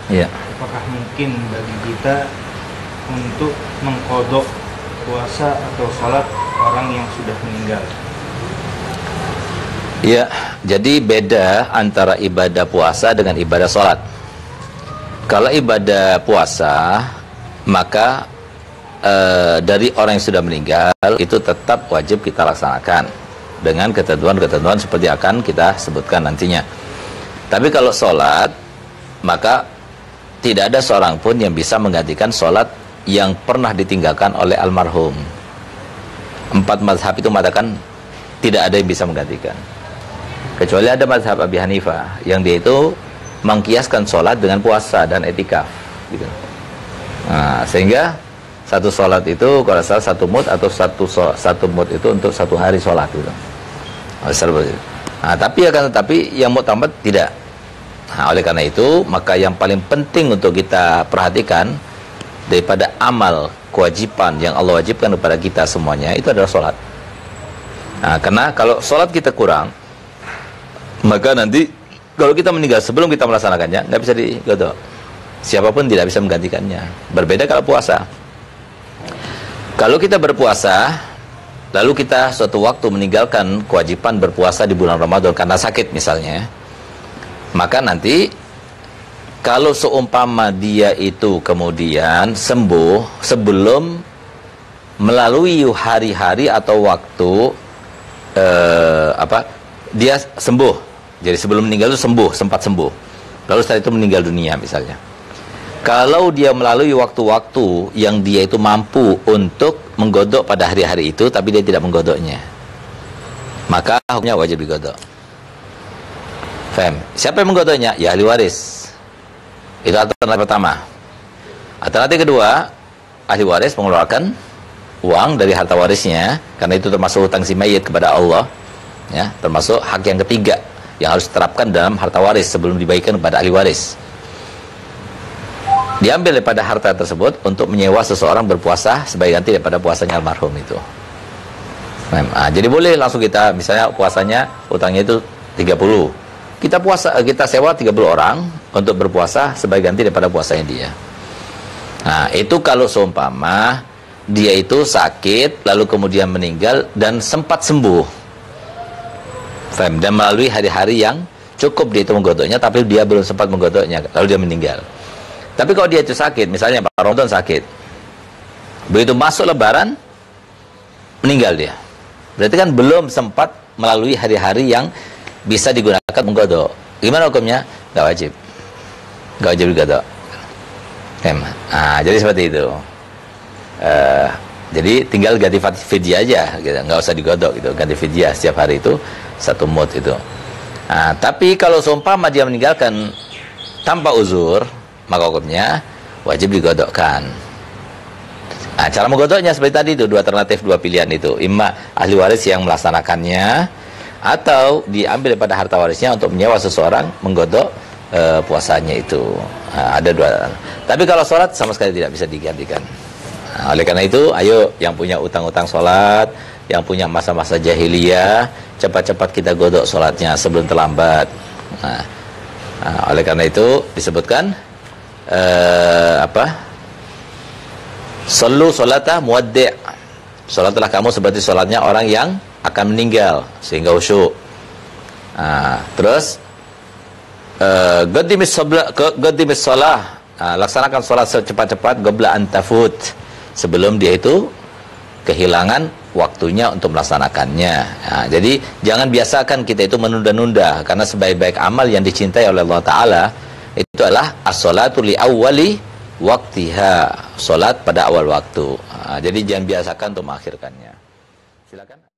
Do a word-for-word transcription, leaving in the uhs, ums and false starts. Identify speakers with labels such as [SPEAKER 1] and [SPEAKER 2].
[SPEAKER 1] Ya.
[SPEAKER 2] Apakah mungkin bagi kita untuk mengkodok puasa atau sholat orang yang sudah meninggal?
[SPEAKER 1] Ya, jadi beda antara ibadah puasa dengan ibadah sholat. Kalau ibadah puasa, maka e, dari orang yang sudah meninggal itu tetap wajib kita laksanakan dengan ketentuan-ketentuan seperti akan kita sebutkan nantinya. Tapi kalau sholat, maka tidak ada seorang pun yang bisa menggantikan sholat yang pernah ditinggalkan oleh almarhum. Empat mazhab itu mengatakan tidak ada yang bisa menggantikan, kecuali ada mazhab Abi Hanifah yang dia itu mengkiaskan sholat dengan puasa dan etikaf gitu. Nah, sehingga satu sholat itu kalau salah satu mud atau satu satu mud itu untuk satu hari sholat gitu. Nah, tapi akan tetapi yang muktamad tidak. Nah, oleh karena itu maka yang paling penting untuk kita perhatikan daripada amal kewajiban yang Allah wajibkan kepada kita semuanya itu adalah sholat. Nah, karena kalau sholat kita kurang, maka nanti kalau kita meninggal sebelum kita melaksanakannya nggak bisa digodok. Siapapun tidak bisa menggantikannya. Berbeda kalau puasa. Kalau kita berpuasa, lalu kita suatu waktu meninggalkan kewajiban berpuasa di bulan Ramadan karena sakit misalnya, maka nanti kalau seumpama dia itu kemudian sembuh sebelum melalui hari-hari atau waktu eh, apa dia sembuh, jadi sebelum meninggal itu sembuh, sempat sembuh, lalu setelah itu meninggal dunia misalnya, kalau dia melalui waktu-waktu yang dia itu mampu untuk menggodok pada hari-hari itu tapi dia tidak menggodoknya, maka hukumnya wajib digodok. Faham? Siapa yang menggodoknya? Ya ahli waris. Itu alternatif pertama. Alternatif kedua, ahli waris mengeluarkan uang dari harta warisnya, karena itu termasuk hutang si mayit kepada Allah, ya, termasuk hak yang ketiga yang harus diterapkan dalam harta waris sebelum dibagikan kepada ahli waris. Diambil daripada harta tersebut untuk menyewa seseorang berpuasa sebagai ganti daripada puasanya almarhum itu. Nah, jadi boleh langsung kita, misalnya puasanya hutangnya itu tiga puluh, kita puasa, kita sewa tiga puluh orang untuk berpuasa sebagai ganti daripada puasanya dia. Nah, itu kalau seumpama dia itu sakit lalu kemudian meninggal dan sempat sembuh, dan melalui hari-hari yang cukup dia itu menggodoknya tapi dia belum sempat menggodoknya lalu dia meninggal. Tapi kalau dia itu sakit, misalnya Pak Ramadan sakit, begitu masuk Lebaran meninggal dia, berarti kan belum sempat melalui hari-hari yang bisa digunakan menggodok. Gimana hukumnya? Gak wajib, gak wajib digodok. Nah, jadi seperti itu. Uh, jadi tinggal ganti fidyah aja, gitu. Nggak usah digodok gitu. Ganti fidyah setiap hari itu satu mud itu. Nah, tapi kalau seumpama dia meninggalkan tanpa uzur, maka hukumnya wajib digodokkan. Nah, cara menggodoknya seperti tadi itu, dua alternatif, dua pilihan itu. Imma ahli waris yang melaksanakannya, atau diambil daripada harta warisnya untuk menyewa seseorang menggodok e, puasanya itu. Nah, ada dua. Tapi kalau sholat sama sekali tidak bisa digantikan. Nah, oleh karena itu, ayo yang punya utang-utang sholat, yang punya masa-masa jahiliyah, cepat-cepat kita godok sholatnya sebelum terlambat. Nah, nah, oleh karena itu disebutkan e, apa? Sallu sholata muwaddi'. Sholatlah kamu seperti sholatnya orang yang akan meninggal sehingga khusyuk. Nah, terus qaddimis sabla qaddimis shalah, laksanakan sholat secepat-cepat qabla an tafut, sebelum dia itu kehilangan waktunya untuk melaksanakannya. Nah, jadi jangan biasakan kita itu menunda-nunda, karena sebaik-baik amal yang dicintai oleh Allah Ta'ala itu adalah as-sholatu li awwali waktiha, sholat pada awal waktu. Nah, jadi jangan biasakan untuk mengakhirkannya. Silakan.